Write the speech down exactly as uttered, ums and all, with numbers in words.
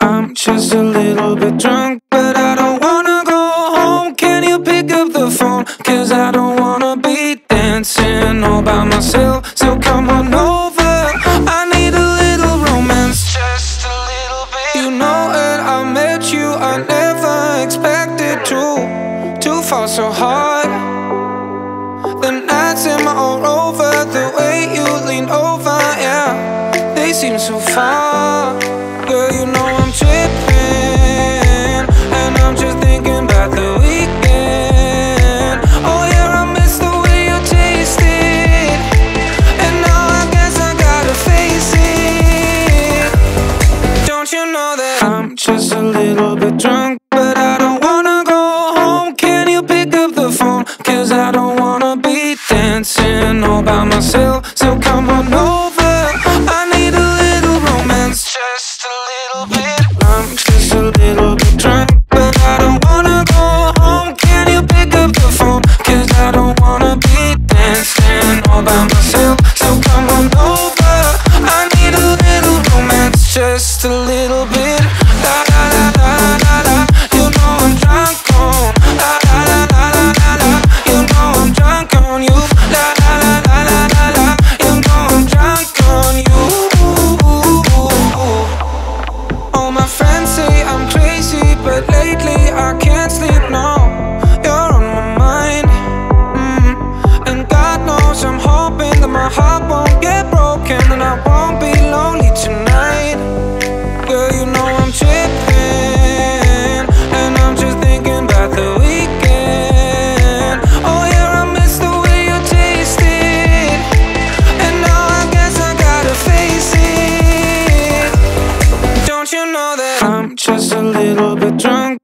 I'm just a little bit drunk, but I don't wanna go home. Can you pick up the phone? Cause I don't wanna be dancing all by myself. So come on over, I need a little romance, just a little bit. You know when I met you, I never expected to To fall so hard. The nights in my all over, the way you leaned over, yeah, they seem so far. Girl, you know I'm tripping, and I'm just thinking about the weekend. Oh yeah, I miss the way you taste it, and now I guess I gotta face it. Don't you know that I'm just a little bit drunk, but I don't wanna go home. Can you pick up the phone? Cause I don't wanna be dancing all by myself. So come on over, I need a little romance, just a little bit. I'm just a little bit drunk, but I don't wanna go home. Can you pick up the phone? Cause I don't wanna be dancing all by myself. So come on over, I need a little romance, just a little bit. La la la la la la, you know I'm drunk on. La la la la la la, you know I'm drunk on you. La la la la la la la, you know I'm drunk on you. All my friends say I'm crazy, but lately I can't sleep, no. You're on my mind, mm. And God knows I'm hoping that my heart won't get broken, and I won't be lonely tonight. Girl, you know I'm tripping, and I'm just thinking about the weekend. Oh yeah, I miss the way you taste it, and now I guess I gotta face it. Don't you know that I'm just a little bit drunk,